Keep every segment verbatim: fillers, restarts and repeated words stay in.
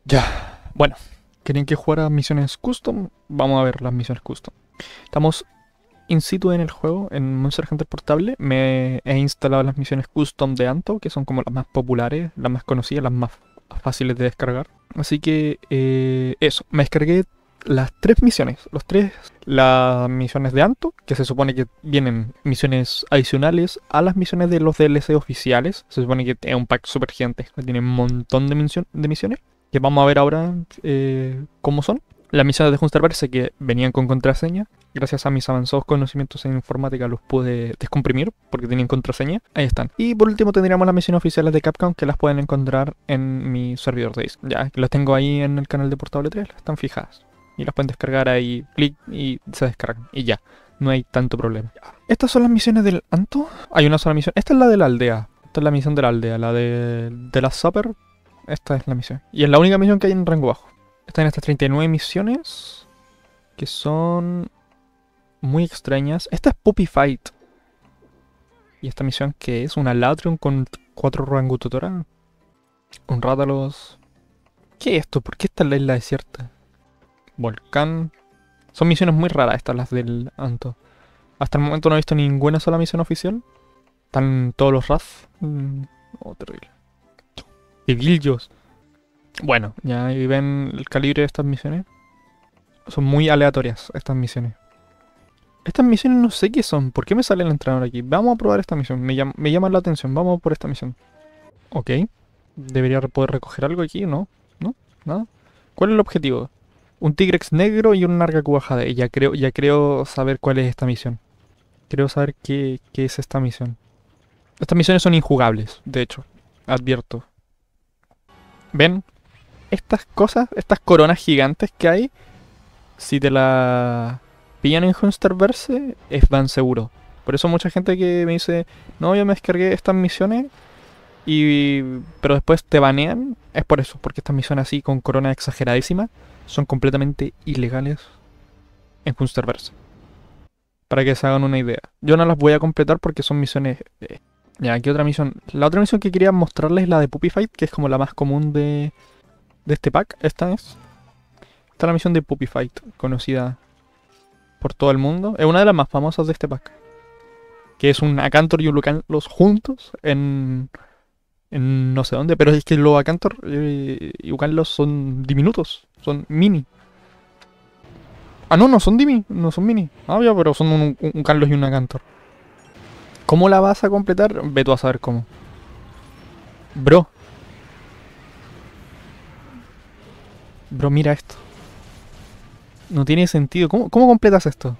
Ya, bueno, ¿querían que jugara misiones custom? Vamos a ver las misiones custom. Estamos in situ en el juego, en Monster Hunter Portable. Me he instalado las misiones custom de Anto, que son como las más populares, las más conocidas, las más fáciles de descargar. Así que eh, eso, me descargué las tres misiones, los tres, las misiones de Anto, que se supone que vienen misiones adicionales a las misiones de los D L C oficiales. Se supone que es un pack super gigante, que tiene un montón de, misión- de misiones, que vamos a ver ahora eh, cómo son. Las misiones de Hunterverse que venían con contraseña. Gracias a mis avanzados conocimientos en informática los pude descomprimir porque tenían contraseña. Ahí están. Y por último tendríamos las misiones oficiales de Capcom que las pueden encontrar en mi servidor de disc. Ya, que las tengo ahí en el canal de Portable tres, están fijadas. Y las pueden descargar ahí, clic y se descargan. Y ya, no hay tanto problema. Estas son las misiones del Anto. Hay una sola misión. Esta es la de la aldea. Esta es la misión de la aldea. La de, de la Supper. Esta es la misión. Y es la única misión que hay en rango bajo. Están estas treinta y nueve misiones que son muy extrañas. Esta es Puppy Fight. Y esta misión que es una Latrion con cuatro Rangutotora. Un Rátalos. ¿Qué es esto? ¿Por qué está en la isla desierta? Volcán. Son misiones muy raras estas las del Anto. Hasta el momento no he visto ninguna sola misión oficial. Están todos los Wrath. Mm, oh, terrible. Devillos. Bueno, ya ahí ven el calibre de estas misiones. Son muy aleatorias estas misiones. Estas misiones no sé qué son. ¿Por qué me sale el entrenador aquí? Vamos a probar esta misión. Me llama, me llama la atención. Vamos por esta misión. Ok. Debería poder recoger algo aquí, ¿no? ¿No? ¿Nada? ¿Cuál es el objetivo? Un Tigrex negro y un Nargacuba Jade. Ya creo, ya creo saber cuál es esta misión. Creo saber qué, qué es esta misión. Estas misiones son injugables, de hecho. Advierto. ¿Ven? Estas cosas, estas coronas gigantes que hay, si te la pillan en Hunterverse, es van seguro. Por eso mucha gente que me dice, no, yo me descargué estas misiones, y pero después te banean, es por eso, porque estas misiones así con corona exageradísima son completamente ilegales en Hunterverse. Para que se hagan una idea. Yo no las voy a completar porque son misiones... eh, Ya, aquí otra misión. La otra misión que quería mostrarles es la de Puppy Fight, que es como la más común de, de este pack. Esta es. Esta es la misión de Puppy Fight, conocida por todo el mundo. Es una de las más famosas de este pack. Que es un Acantor y un Lucanlos juntos en, en no sé dónde. Pero es que los Acantor eh, y Lucanlos son diminutos. Son mini. Ah, no, no son dimi. No son mini. Ah, ya, pero son un, un, un Carlos y un Acantor. ¿Cómo la vas a completar? Ve tú a saber cómo. Bro. Bro, mira esto. No tiene sentido. ¿Cómo, cómo completas esto?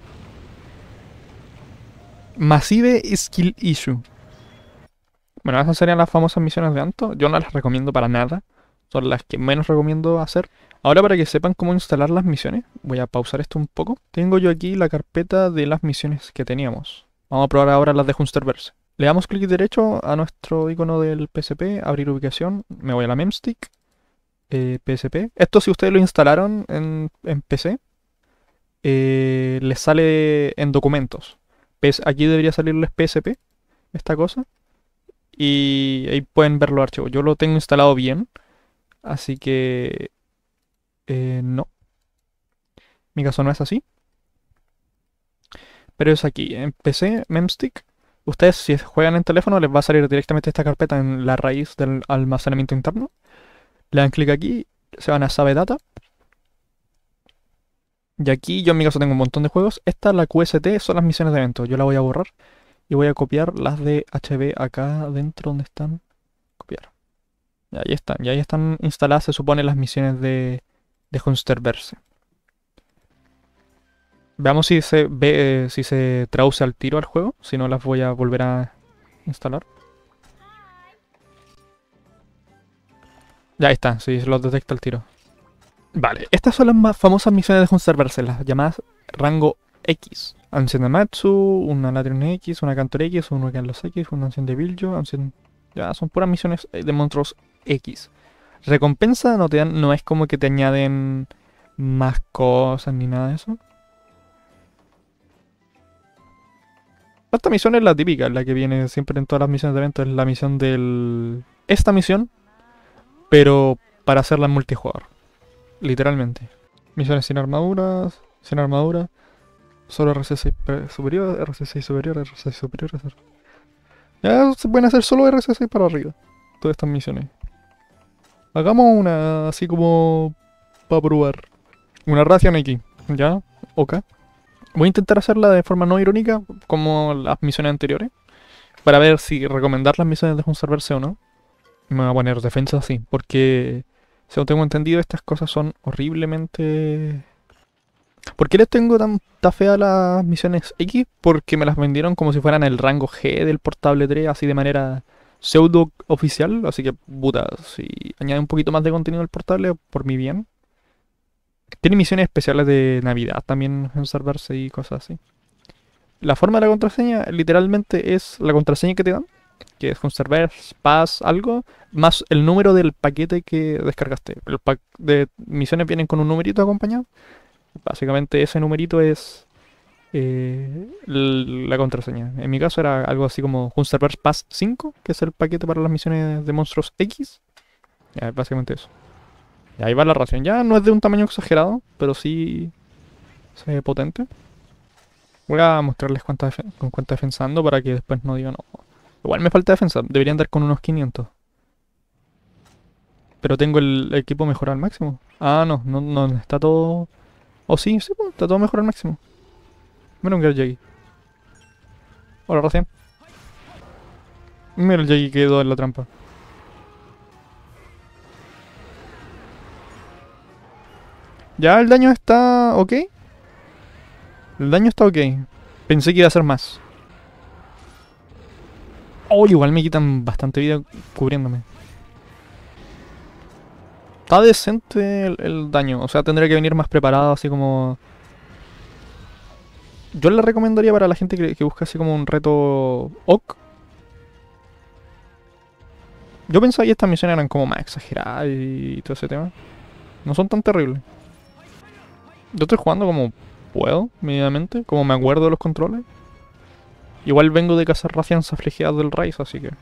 Massive Skill Issue. Bueno, esas serían las famosas misiones de Anto. Yo no las recomiendo para nada. Son las que menos recomiendo hacer. Ahora, para que sepan cómo instalar las misiones, voy a pausar esto un poco. Tengo yo aquí la carpeta de las misiones que teníamos. Vamos a probar ahora las de Hunterverse. Le damos clic derecho a nuestro icono del P S P, abrir ubicación. Me voy a la memstick. Eh, P S P. Esto, si ustedes lo instalaron en, en P C, eh, les sale en documentos. Pues aquí debería salirles P S P, esta cosa. Y ahí pueden ver los archivos. Yo lo tengo instalado bien, así que eh, no. Mi caso no es así. Pero es aquí, en P C, Memstick. Ustedes, si juegan en teléfono, les va a salir directamente esta carpeta en la raíz del almacenamiento interno. Le dan clic aquí, se van a Save Data. Y aquí yo en mi caso tengo un montón de juegos. Esta, la Q S T, son las misiones de evento. Yo la voy a borrar. Y voy a copiar las de H B acá adentro donde están. Copiar. Y ahí están. Y ahí están instaladas, se supone, las misiones de, de Hunterverse. Veamos si se ve, eh, si se traduce al tiro al juego. Si no, las voy a volver a instalar. Ya ahí está, si sí, los detecta el tiro. Vale, estas son las más famosas misiones de Hunterverse, las llamadas rango X. Ancien de Matsu, una Latrion X, una Cantor X, un Hurricane Los X, una Ancien de Biljo, Ancien... Ya, son puras misiones de monstruos X. Recompensa no, te dan, no es como que te añaden más cosas ni nada de eso. Esta misión es la típica, la que viene siempre en todas las misiones de evento. Es la misión del... Esta misión, pero para hacerla en multijugador. literalmente. Misiones sin armaduras, sin armadura. Solo R C seis superior, R C seis superior, R C seis superior. R C seis. Ya se pueden hacer solo R C seis para arriba. Todas estas misiones. Hagamos una así como para probar. Una ración aquí. ¿Ya? Ok. Voy a intentar hacerla de forma no irónica como las misiones anteriores. Para ver si recomendar las misiones de Hunserverse o no. Me voy a poner defensa así. Porque, según tengo entendido, estas cosas son horriblemente... ¿Por qué les tengo tanta fe a las misiones X? Porque me las vendieron como si fueran el rango G del Portable tres, así de manera pseudo oficial. Así que, puta, si añade un poquito más de contenido al portable, por mi bien. Tiene misiones especiales de Navidad también en serverse y cosas así. La forma de la contraseña literalmente es la contraseña que te dan, que es Hunserverse, Pass, algo, más el número del paquete que descargaste. El pack de misiones vienen con un numerito acompañado. Básicamente ese numerito es eh, la contraseña. En mi caso era algo así como Hunserverse Pass cinco, que es el paquete para las misiones de monstruos X. Ya, básicamente eso. Y ahí va la ración. Ya no es de un tamaño exagerado, pero sí se ve potente. Voy a mostrarles cuánta con cuánta defensa ando para que después no digan no. Igual me falta defensa, debería andar con unos quinientos. Pero tengo el equipo mejorado al máximo. Ah, no, no, no está todo... Oh, sí, sí, pues, está todo mejorado al máximo. Mira un Girl Jaggy. Hola, recién. Mira el Jaggy que quedó en la trampa. Ya, el daño está ok. El daño está ok. Pensé que iba a ser más. Oh, igual me quitan bastante vida cubriéndome. Está decente el, el daño. O sea, tendría que venir más preparado, así como... Yo le recomendaría para la gente que, que busca así como un reto O C. Yo pensaba que estas misiones eran como más exageradas y todo ese tema. No son tan terribles. Yo estoy jugando como puedo, mínimamente, como me acuerdo de los controles. Igual vengo de cazar racias afligidas del Rise, así que...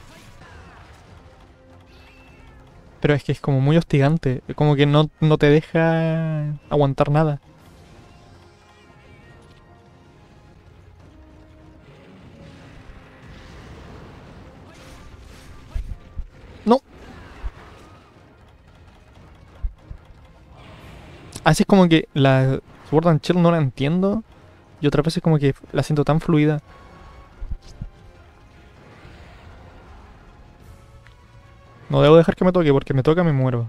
Pero es que es como muy hostigante, como que no, no te deja aguantar nada. No. Así es como que la Sword and Shield no la entiendo. Y otras veces como que la siento tan fluida. No debo dejar que me toque, porque me toca me muero.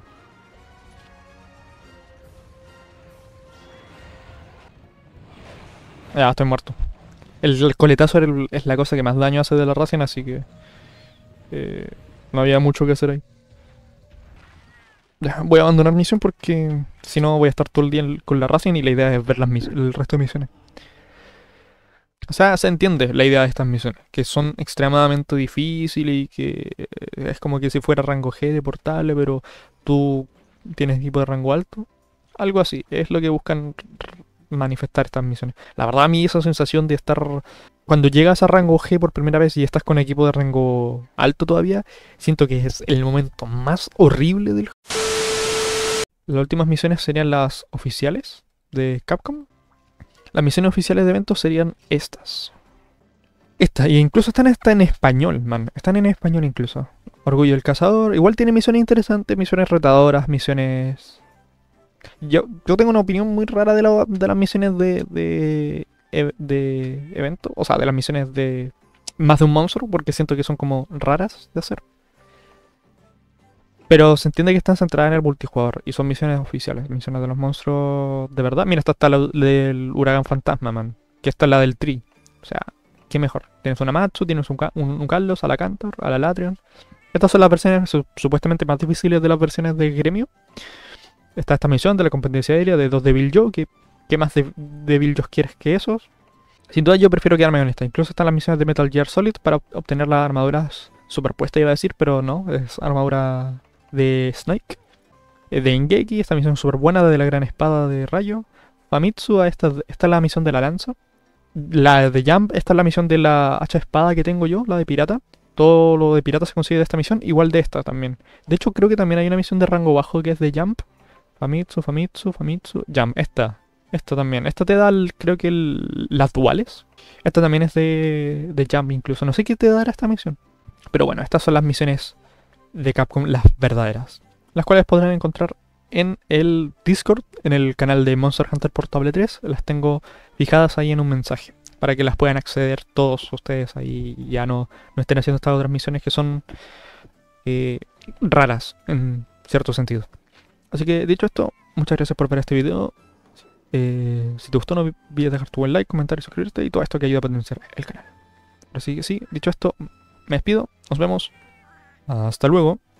Ya, estoy muerto. El, el coletazo era el- es la cosa que más daño hace de la Racian, así que... eh, no había mucho que hacer ahí. Ya, voy a abandonar misión porque si no voy a estar todo el día en- con la Racian y la idea es ver las mis- el resto de misiones. O sea, se entiende la idea de estas misiones, que son extremadamente difíciles y que eh, es como que si fuera rango G de portable, pero tú tienes equipo de rango alto. Algo así, es lo que buscan r- manifestar estas misiones. La verdad a mí esa sensación de estar... Cuando llegas a rango G por primera vez y estás con equipo de rango alto todavía, siento que es el momento más horrible del juego. Las últimas misiones serían las oficiales de Capcom. Las misiones oficiales de eventos serían estas. Estas, y incluso están hasta en español, man. Están en español incluso. Orgullo del Cazador. Igual tiene misiones interesantes, misiones retadoras, misiones... Yo, yo tengo una opinión muy rara de, la- de las misiones de, de, e- de evento. O sea, de las misiones de más de un monstruo, porque siento que son como raras de hacer. Pero se entiende que están centradas en el multijugador y son misiones oficiales, misiones de los monstruos de verdad. Mira, esta está la del huracán fantasma, man. Que esta es la del Tree. O sea, qué mejor. Tienes una Matsu, tienes un, Ca- un, un Carlos, a la Cantor, a la Latrion. Estas son las versiones su- supuestamente más difíciles de las versiones de Gremio. Está esta misión de la competencia aérea de dos Devil Joe. Que, ¿Qué más de, Devil Joe quieres que esos? Sin duda yo prefiero quedarme con esta. Incluso están las misiones de Metal Gear Solid para ob- obtener las armaduras superpuestas, iba a decir, pero no, es armadura de Snake. eh, De Ingeki, esta misión súper buena de la gran espada de rayo. Famitsu, esta, esta es la misión de la lanza. La de Jump, esta es la misión de la hacha espada que tengo yo, la de pirata. Todo lo de pirata se consigue de esta misión, igual de esta también. De hecho, creo que también hay una misión de rango bajo que es de Jump. Famitsu, Famitsu, Famitsu. Jam, esta. Esta también. Esta te da, el- creo que el- las duales. Esta también es de, de Jam incluso. No sé qué te dará esta misión. Pero bueno, estas son las misiones de Capcom, las verdaderas. Las cuales podrán encontrar en el Discord, en el canal de Monster Hunter Portable tres. Las tengo fijadas ahí en un mensaje. Para que las puedan acceder todos ustedes ahí y ya no, no estén haciendo estas otras misiones que son eh, raras en cierto sentido. Así que dicho esto, muchas gracias por ver este video. Eh, si te gustó, no olvides dejar tu buen like, comentario y suscribirte y todo esto que ayuda a potenciar el canal. Así que sí, dicho esto, me despido, nos vemos, hasta luego.